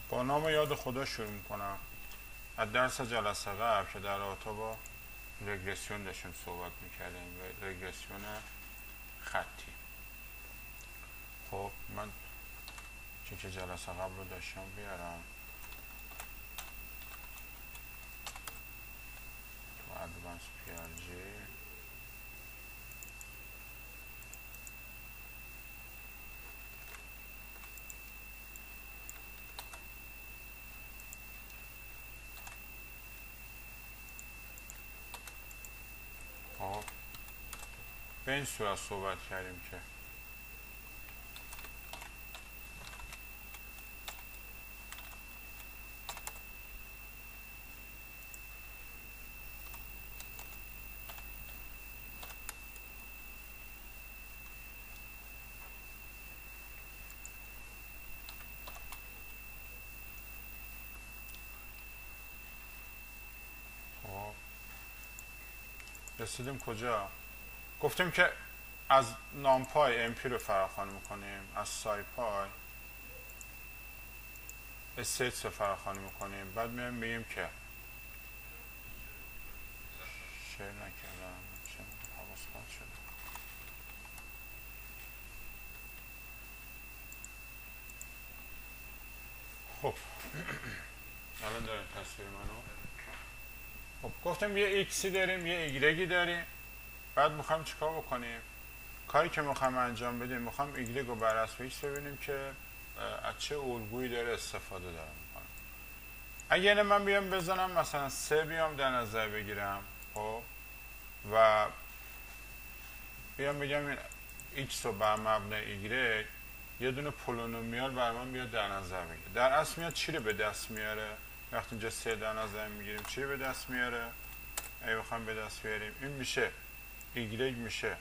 با نام یاد خدا شروع میکنم. از درس جلسه قبل که در رابطه با رگرسیون داشتیم صحبت میکردیم و رگرسیون خطی. خب من چون که جلسه قبل رو داشتم بیارم تو ادوانس PRG. خب به این صورت صحبت کردیم که خب رسیدیم کجا؟ گفتیم که از نامپای امپی رو فراخوانی میکنیم، از سایپای استیتس رو فراخوانی میکنیم، بعد میایم بگیم که شیر نکردم حواس پرت شده. خب الان داریم تصویر منو. خب گفتیم یه ایکسی داریم یه ایگرگی داریم، بعد میخوایم چیکار بکنیم؟ کاری که میخوایم انجام بدیم میخوایم ایگرگ رو بر اساس ایکس ببینیم که از چه الگویی داره استفاده داره میکنه. اگه من بیام بزنم مثلا 3 بیام در نظر بگیرم، خب و بیام بگم این ایکس رو بر مبنای ایگرگ یه دونه پولینومیال بر من بیاد در نظر بگیره، در اصل میاد چی رو به دست میاره؟ وقتی اینجا 3 در نظر میگیریم چی رو به دست میاره؟ اگه بخوایم به دست بیاریم این میشه ایگرگ میشه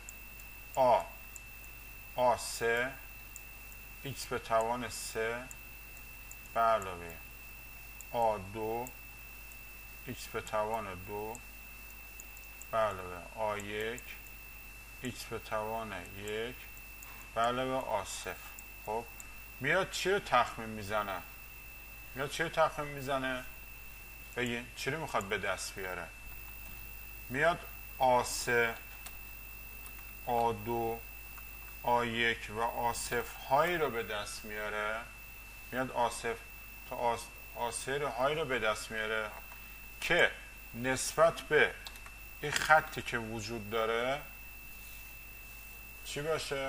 آ 3 ایکس به توان 3 به علاوه آ 2 ایکس به توان 2 به علاوه آ 1 ایکس به توان 1 به علاوه آ 0. خب میاد چی رو تخمین میزنه؟ بگین چی رو میخواد به دست بیاره؟ میاد آ 3 آ 2 آ 1 و آ 0 هایی رو به دست میاره. میاد آ 0 تا آ 3 هایی رو به دست میاره که نسبت به این خطی که وجود داره چی باشه؟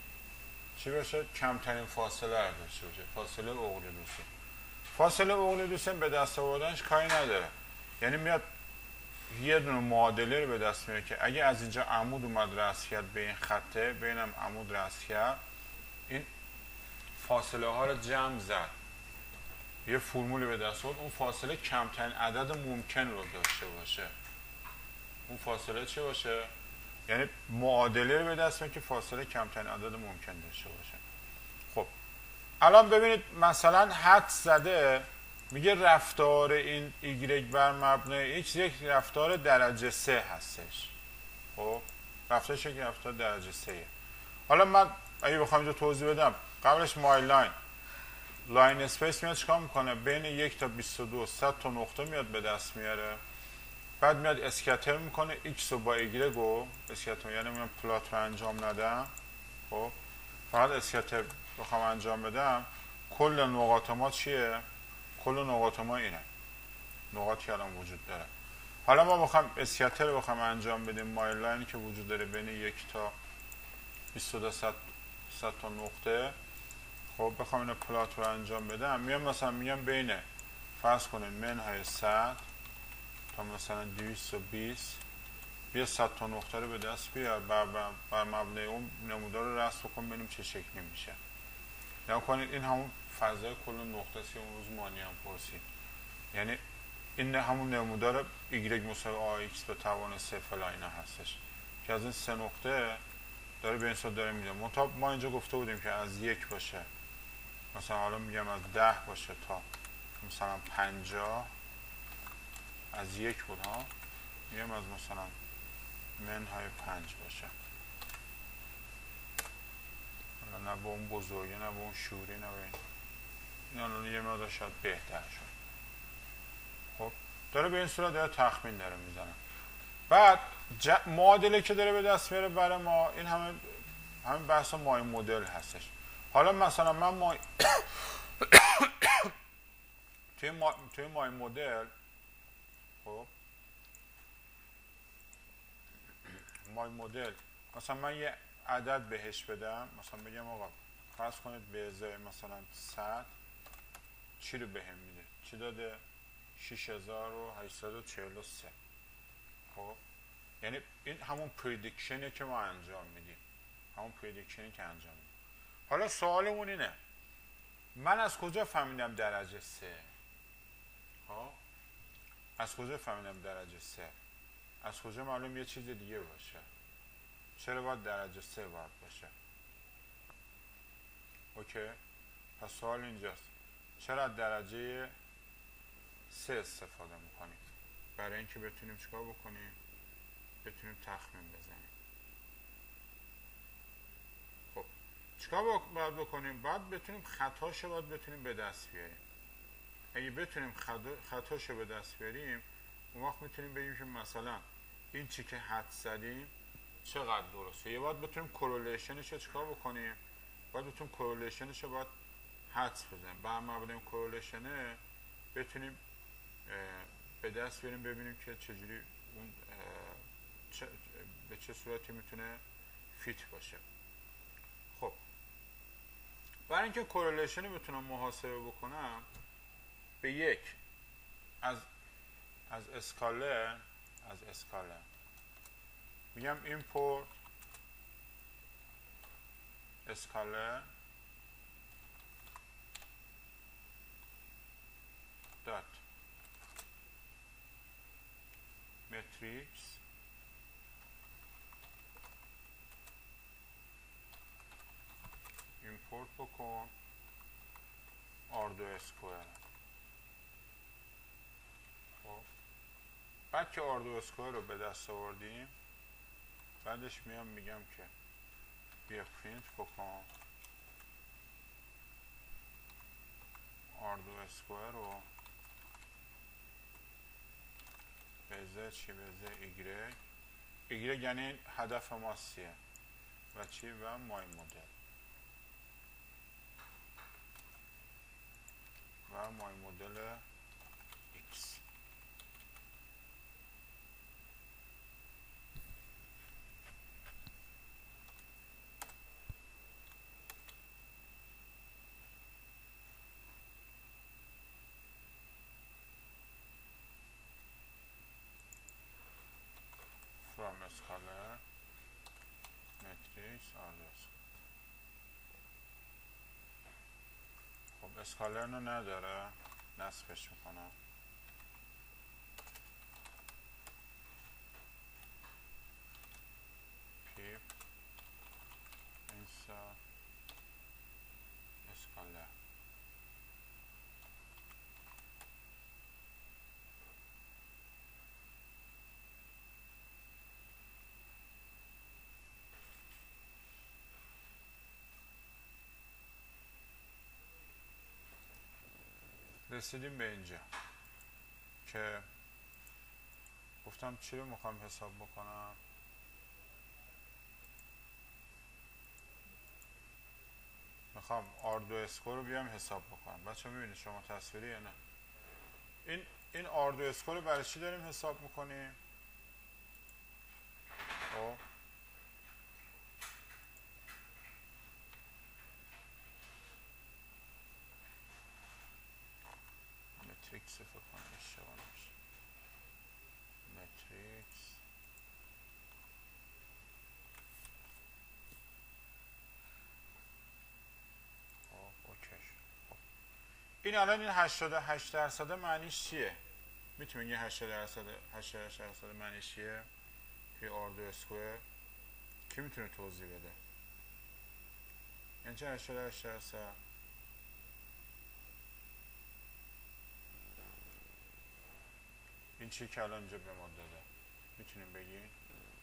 کمترین فاصله رو داشته باشه، فاصله اقلیدوسی. فاصله اقلیدوسی به دست آوردنش کاری نداره، یعنی میاد یه دونه معادله رو به دست میاره که اگه از اینجا عمود اومد رسم کرد به این خطه، بینم عمود رسم کرد، این فاصله ها رو جمع زد، یه فرمولی به دست آورد، اون فاصله کمترین عدد ممکن رو داشته باشه. اون فاصله چی باشه؟ یعنی معادله رو به دست میاره که فاصله کمترین عدد ممکن داشته باشه. خب الان ببینید مثلا حد زده میگه رفتار این ایگرگ بر مبنای x یک رفتار درجه 3 هستش. خب رفتارش یک رفتار درجه 3. حالا من اگه بخوام اینجا توضیح بدم، قبلش مای لاین اسپیس میاد چیکار میکنه؟ بین 1 تا 22 100 تا نقطه میاد به دست میاره، بعد میاد اسکتر میکنه x رو با ایگرگ رو اسکتر، یعنی من پلات رو انجام ندم. خب فقط اسکتر بخوام انجام بدم، کل نقاط ما چیه؟ کل نقاط ما اینه، نقاطی که الان وجود داره. حالا ما بخوام اسکتر رو بخوام انجام بدیم مایل لاینی که وجود داره بین 1 تا 22 100 تا نقطه، خب بخوام اینو پلات رو انجام بدم، میام مثلا میگم بین فرض کنین منهای 100 تا مثلا 220 بیا 100 تا نقطه رو به دست بیار، بر مبنای اون نمودار رو رسم بکن ببینیم چه شکلی میشه. نگاه کنید این همون فضای کل نقطه است که اون روز مانی هم پرسید، یعنی این همون نمودار ایگرگ مساوی آ ایکس به توان 3 فلا اینا هستش که از این 3 نقطه داره به این صورت داره میده. ما اینجا گفته بودیم که از 1 باشه، مثلا حالا میگم از 10 باشه تا مثلا 50، از 1 بود ها، میگم از مثلا منهای 5 باشه، نه به اون بزرگی نه به اون شوری نه به این این یه مقدار شاید بهتر شد. خب داره به این صورت داره تخمین داره میزنه. بعد معادله که داره به دست میاره برای ما این همین بحث مای مدل هستش. حالا مثلا من توی مای مدل، خب مای مدل مثلا من یه عدد بهش بدم، مثلا بگم آقا فرض کنید به ازای مثلا 100 چی رو بهم میده؟ چی داده؟ 6843. خب یعنی این همون پردیکشنه که ما انجام میدیم، همون پردیکشنی که انجام میدیم. حالا سوالمون اینه من از کجا فهمیدم درجه 3؟ ها؟ از کجا فهمیدم درجه 3؟ از کجا معلوم یه چیز دیگه باشه؟ چرا باید درجه 3 باید باشه؟ اوکی؟ پس سوال اینجاست چرا درجه 3 استفاده میکنیم؟ برای اینکه بتونیم چیکار بکنیم؟ بتونیم تخمین بزنیم. خب چیکار باید بکنیم؟ باید بتونیم خطاشو باید بتونیم به دست بیاریم. اگه بتونیم خطاشو به دست بیاریم اون وقت میتونیم بگیم که مثلا این چی که حد زدیم چقدر درسته. یه باید بتونیم کورلیشنش رو چیکار بکنیم؟ باید بتونیم کورلیشنش رو باید حدس بزنیم. بر مبنای اون کورلیشنه بتونیم به دست بیاریم ببینیم که چجوری اون به چه صورتی میتونه فیت باشه. خب برای اینکه کورلیشن رو بتونم محاسبه بکنم به یک از اسکاله میگم ایمپورت اسکاله دات متریکس ایمپورت بکن آردو اسکوئر. خب بعد که آردو اسکوئر رو به دست آوردیم بعدش میام میگم که بیا پرینت بکن آردو اسکوئر رو به ازای چی؟ به ازای ایگرگ یعنی هدف ما سیه و چی؟ و مای مدل و مای مدل X. from scalar matrix آردو. خب اسکالر رو نداره نصبش میکنم پیپ اینسا اسکالر. رسیدیم به اینجا که گفتم چی رو میخوام حساب بکنم. میخوام آردو اسکو رو بیام حساب بکنم. بچه میبینید شما تصویری یا نه؟ این آردو اسکو رو برای چی داریم حساب میکنیم؟ خب متریکس فکر کنم اشتباه نمیشه. متریکس خب اوکی. خب این الان این 88% معنیش چیه؟ میتونیم یه 88% معنیش چیه؟ توی آردو اسکوئر کی میتونه توضیح بده؟ یعنی چه 88%؟ این چی که الان اینجا به ما داده میتونیم بگیم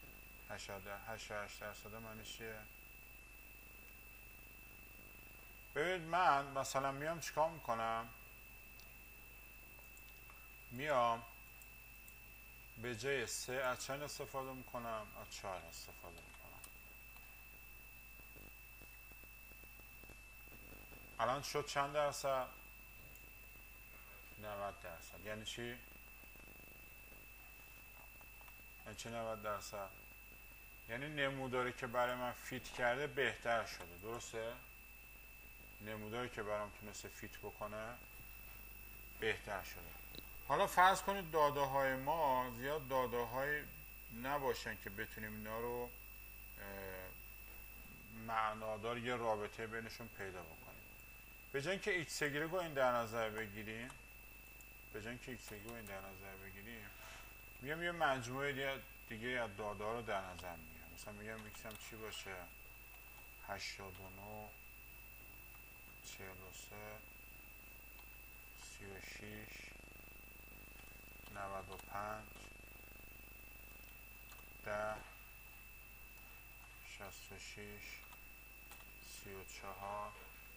88% معنیش چیه؟ ببینید من مثلا میام چیکار میکنم، میام به جای 3 از چند استفاده میکنم، از 4 استفاده میکنم. الان شد چند درصد؟ 90 درصد. یعنی چی؟ یعنی چی 90 درصد؟ یعنی نموداری که برای من فیت کرده بهتر شده، درسته؟ نموداری که برام تونسته فیت بکنه بهتر شده. حالا فرض کنید داده های ما زیاد داده های نباشن که بتونیم اینا رو معنادار یه رابطه بینشون پیدا بکنیم. به جای اینکه ایکس رو این در نظر بگیریم، میگم یه مجموعه دیگه از داده ها رو در نظر میگیرم. مثلا میگم ایکس هم چی باشه؟ 89 43 36 95 10 66 34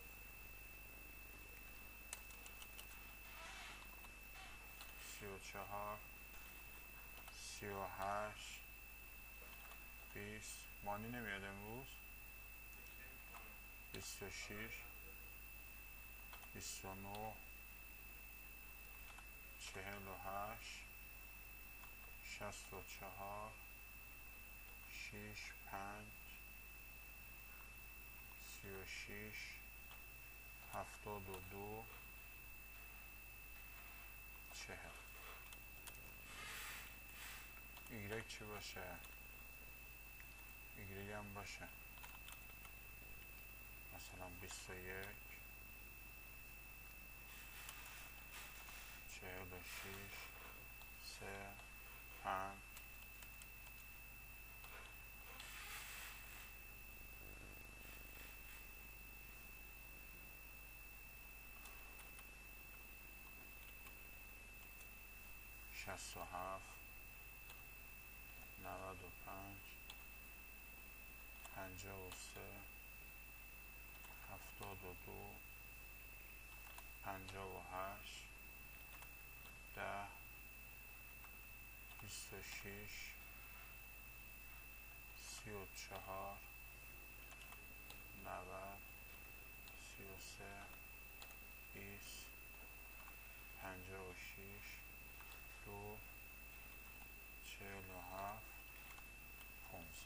34 38 20 مانی نمیاد امروز، 26 29 48 64 6 5 36 72 40. ایگرگ چی باشه؟ ایگرگ هم باشه مثلا 21 46 3 5 67 95 53 72 58 10 26 34 90 33 20 56 2 47 15.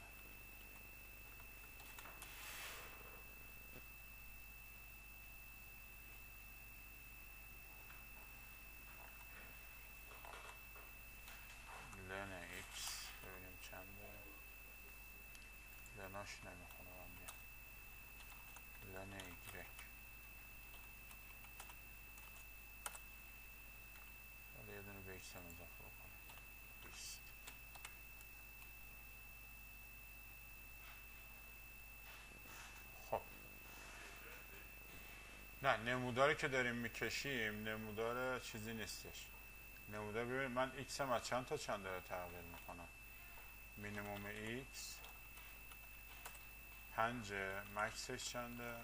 لن ایکس ببینیم چنده. لناش نمیخونه من بیام. لن ایگرک ولی یه دونه به ایکس هم اضافه بکنم 20. خب نه، نموداری که داریم میکشیم نمودار چیزی نیستش. نمودار ببینید من ایکس هم از چند تا چند داره تغییر میکنم. مینیموم ایکس 5، مکسش چنده؟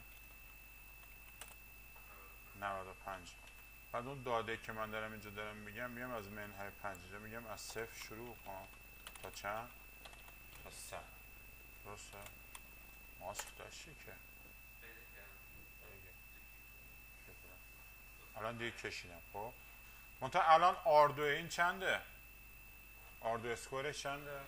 95. بعد اون داده که من دارم اینجا دارم میگم از منهای 5 میگم از 0 شروع کن تا چند؟ تا 100. درسته؟ ماسک داشتی که الان دیگه کشیدم. خب منتها الان آردو این چنده؟ آردو اسکورش چنده؟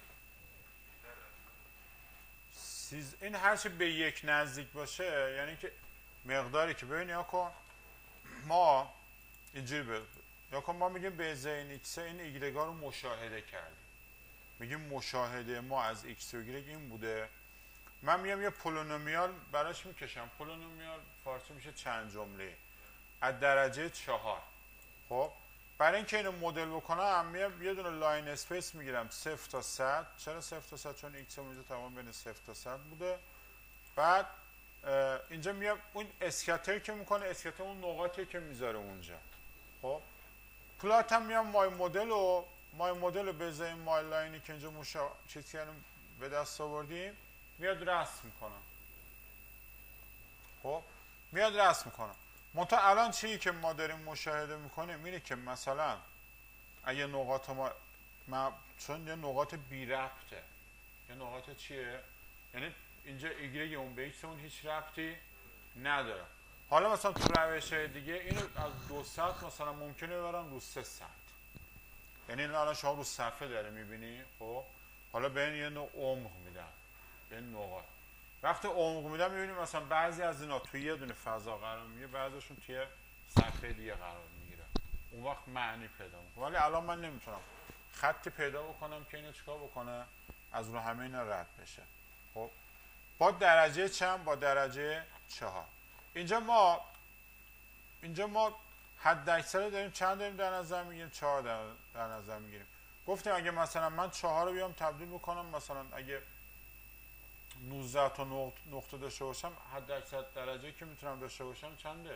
این هرچی به 1 نزدیک باشه یعنی که مقداری که ببین یا کن ما اینجوری یا کن ما میگیم به ازای ایکس این ایگرگا رو مشاهده کردیم، میگیم مشاهده ما از ایکس و ایگرگ این بوده. من میگم یه پولینومیال براش میکشم. پولینومیال فارسی میشه چند جمله از درجه 4. خب برای اینکه اینو مدل بکنم میام یه دونه لاین اسپیس میگیرم 0 تا 100. چرا 0 تا 100؟ چون ایکس اونجا تمام بین 0 تا 100 بوده. بعد اینجا میام اون اسکاتر که میکنه، اسکاتر اون نقاطی که میذاره اونجا. خب پلات هم میام مای مدل رو بذاریم مای لاینی که اینجا چیز کردیم به دست آوردیم میاد رسم میکنم. خب میاد رسم میکنه. منتها الان چیزی که ما داریم مشاهده میکنیم اینه که مثلا اگه نقاط ما چون یه نقاط بی ربطه، یه نقاط چیه؟ یعنی اینجا ایگرگ اون به ایکس اون هیچ ربطی نداره. حالا مثلا تو روش دیگه اینو از 200 مثلا ممکنه ببرن رو 300. یعنی این الان شما رو صفحه داره میبینی. خب حالا به این یه نوع عمق میدن، به این نقاط. وقتی عمق میدن میبینیم مثلا بعضی از اینا توی یه دونه فضا قرار میگیره، بعضیشون توی صفحه دیگه قرار میگیره. اون وقت معنی پیدا میکنه. ولی الان من نمیتونم خطی پیدا بکنم که اینو چیکار بکنه، از رو همه اینا رد بشه. خب با درجه چند؟ با درجه 4. اینجا ما حد اکثر داریم چند داریم در نظر میگیریم؟ 4 در نظر میگیریم. گفتیم اگه مثلا من 4 رو بیام تبدیل بکنم، مثلا اگه 19 تا نقطه داشته باشم، حد اکثر درجه که میتونم داشته باشم چنده؟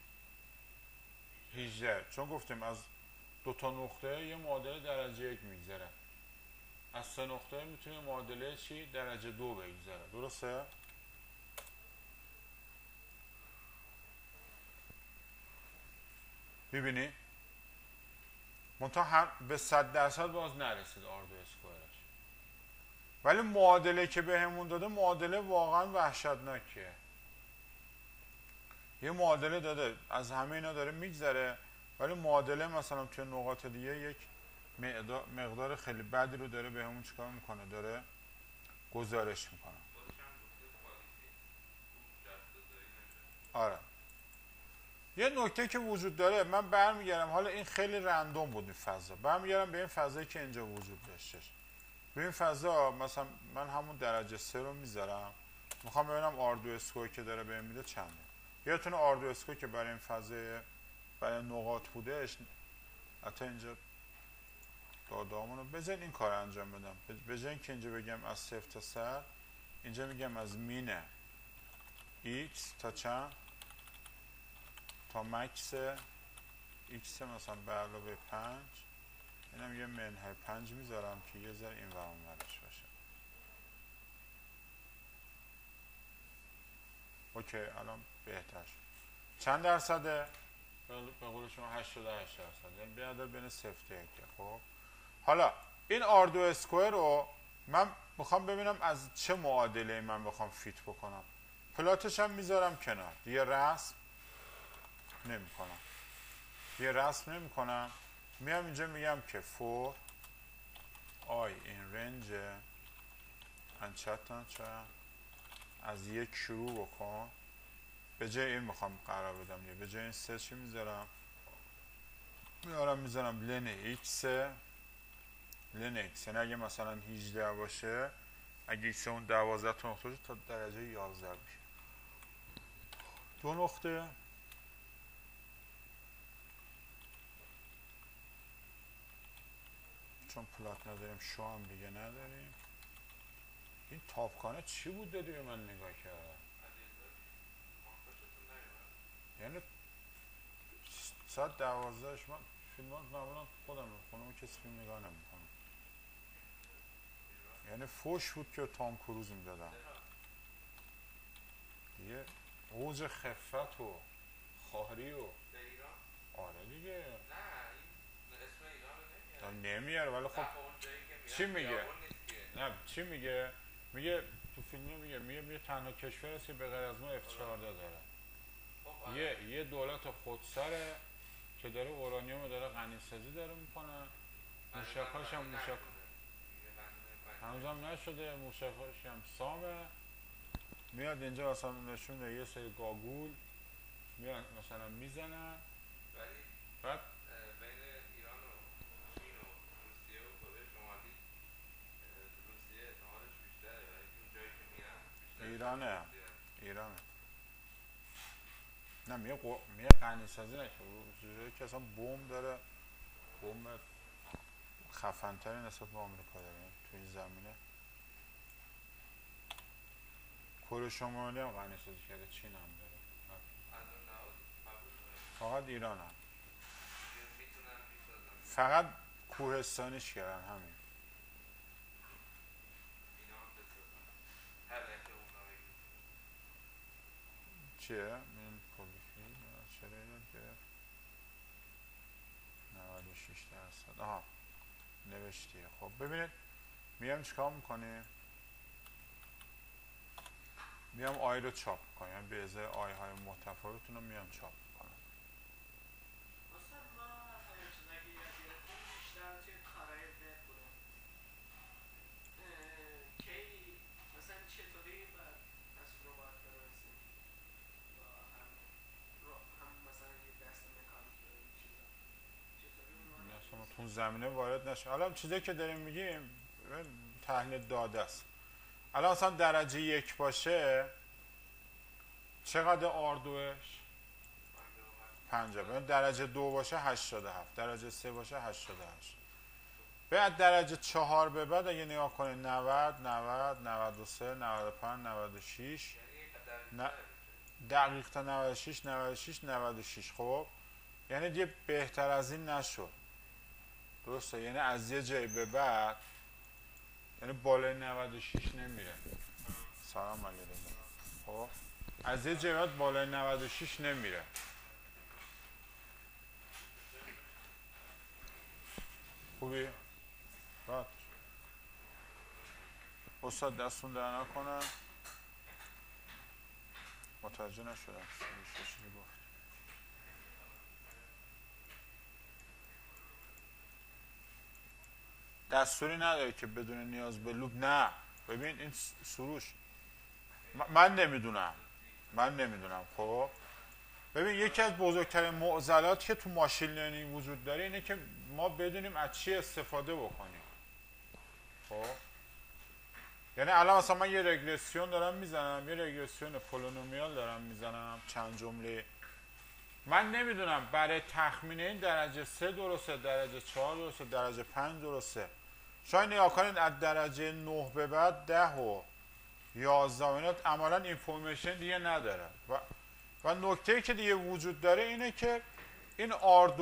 18. چون گفتیم از 2 تا نقطه یه معادله درجه 1 میگذره، از 3 نقطه میتونه معادله چی؟ درجه 2 بگذره. درسته؟ میبینی؟ منتها هم به 100% باز نرسید آردو اسکوئرش. ولی معادله که بهمون داده معادله واقعا وحشتناکیه. یه معادله داده از همه اینا داره میگذره، ولی معادله مثلا توی نقاط دیگه یک مقدار خیلی بدی رو داره بهمون چیکار میکنه، داره گزارش میکنه. آره. یه نکته که وجود داره، من برمیگردم، حالا این خیلی رندوم بود این فضا، برمیگردم به این فضایی که اینجا وجود داشتش. به این فضا مثلا من همون درجه 3 رو میذارم، میخوام ببینم آردو اسکوئر که داره بهم میده چنده. یادتونه آردو اسکوئر که برای این فضای برای نقاط بودش، حتی اینجا دادامونو بذارین این کار انجام بدم. به جای اینکه اینجا بگم از 0 تا 100، اینجا میگم از مین x تا چند؟ تا مکس x مثلا به علاوه 5. اینم یه منهای 5 میذارم که یه ذره این ورم ورش باشه. اوکی، الان بهتر شد. چند درصده؟ به قول شما 88 درصد، یعنی به عدد بین 0 تا 1. خب حالا این آردو اسکوئر رو من میخوام ببینم از چه معادله من بخوام فیت بکنم. پلاتش هم میذارم کنار، دیگه رسم نمی کنم. میام اینجا میگم که for I in range از 1 شروع بکن. به جای این میخوام قرار بدم، به جای این 3 چی میذارم؟ میذارم لن x، یعنی اگه مثلا 18 باشه، اگه x اون 12 تا نقطه تا درجه 11 میشه. 2 نقطه چون پلات نداریم، شو هم دیگه نداریم. این تاپکانه چی بود دادی به من نگاه کردم؟ یعنی 112ش من فیلمات معمولا خودم رو خونم، کسی فیلم نگاه نمیکنم. یعنی فوش بود که تام کروز میدادم دیگه، اوج خفت و خاری و آره دیگه. نمیاره ولی خب چی میگه؟ نه چی میگه؟ میگه تو فیلم میگه تنها کشور هست که به غیر از ما F-14 داره. یه دولت خودسره که داره اورانیوم داره غنیسازی داره میکنه. موشکاش هم هنوزم نشده، موشکاش هم سامه. میاد اینجا مثلا نشون یه سری گاگول میاد مثلا میزنن. بعد بین ایران و چین و روسیه و کره شمالی، روسیه احتمالش بیشتره، ولی اون جایی که میرن ایرانه. نه میگه غنیسازی نشه، جایی که اصلا بمب داره، بمب خفن‌تری نسبت به آمریکا داره توی این زمینه. کره شمالی هم غنیسازی کرده، چین هم داره، فقط ایران هم فقط کوهستانیش کردن همین. چیه؟ 96%. آها نوشتیه. خب ببینید میام چیکار میکنیم؟ میام آی رو چاپ میکنم، یعنی به ازای آی های متفاوتون رو میام چاپ میکنم. مثلا ما همه چیزایی که یاد گرفتیم بیشتر توی کارهای وب بودن. کی مثلا چطوری باید تصویر رو باید بنویسیم با هم مثلا یه دست مکانیک و این چیزا چطوری این اصلا ما تو زمینه وارد نشیم. الان چیزایی که داریم میگیم تحلیل داده است. الان مثلا درجه 1 باشه چقدر آردوش؟ 50. درجه 2 باشه 87. درجه 3 باشه 88. بعد درجه 4 به بعد اگه نگاه کنید 90 90 93 95 96 دقیق تا 96 96 96. خب یعنی دیگه بهتر از این نشد، درسته؟ یعنی از یه جایی به بعد یعنی بالای 96 نمیره. سلام علیکم. خب از یه جایی بعد بالای 96 نمیره. خوبی؟ راحت استاد دستون در نکنه. متوجه نشدم چی گفت. دستوری نداره که بدون نیاز به لوب. نه ببین این سروش من نمیدونم خب ببین یکی از بزرگترین معضلاتی که تو ماشین لرنینگ وجود داره اینه که ما بدونیم از چی استفاده بکنیم. خب یعنی الان مثلا من یه رگرسیون دارم میزنم، یه رگرسیون پولینومیال دارم میزنم چند جمله، من نمیدونم برای تخمین این درجه 3 درسته، درجه 4 درسته، درجه 5 درسته. شاید نگاه کنید از درجه 9 به بعد 10 و 11 اینا عملا اینفورمیشن دیگه نداره. و نکته‌ای که دیگه وجود داره اینه که این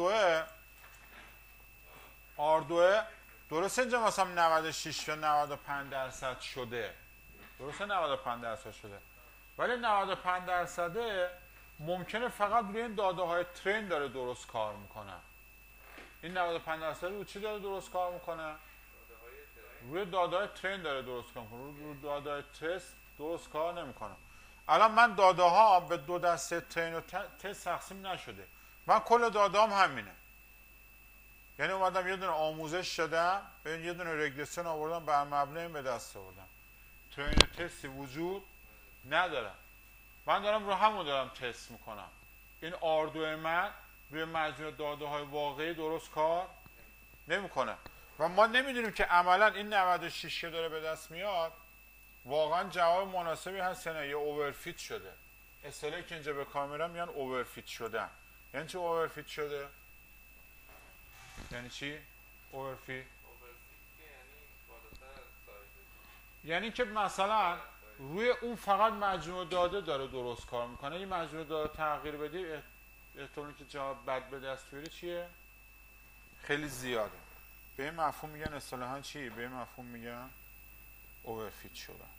آردوه درسته اینجا مثلا 96 یا 95% شده، درسته 95% شده، ولی 95% ممکنه فقط روی این داده های ترین داره درست کار میکنه. این 95% رو چی داره درست کار میکنه؟ روی داده های ترین داره درست کار میکنه، روی داده های تست درست کار نمیکنه. الان من داده ها به دو دسته ترین و تست تقسیم نشده، من کل داده هم همینه. یعنی اومدم یه دونه آموزش شدم، یه دونه رگرسیون آوردم، بر مبنای این به دست آوردم. ترین و تستی وجود نداره، من دارم رو همون دارم تست میکنم. این آردو من روی مجموعه داده های واقعی درست کار نمیکنه و ما نمیدونیم که عملا این 96 که داره به دست میاد واقعا جواب مناسبی هست یا نه، یا اوورفیت شده. اصطلاحی که اینجا به کار میرم میگن اوورفیت شدن. یعنی چی اوورفیت شده؟ یعنی چی؟ اوورفیت یعنی که مثلا روی اون فقط مجموعه داده داره درست کار میکنه، این مجموعه داده تغییر بدی احتمالی که جواب بد به دست بیاری چیه؟ خیلی زیاده. به این مفهوم میگن اصطلاحاً چی؟ به این مفهوم میگن اوورفیت شدن.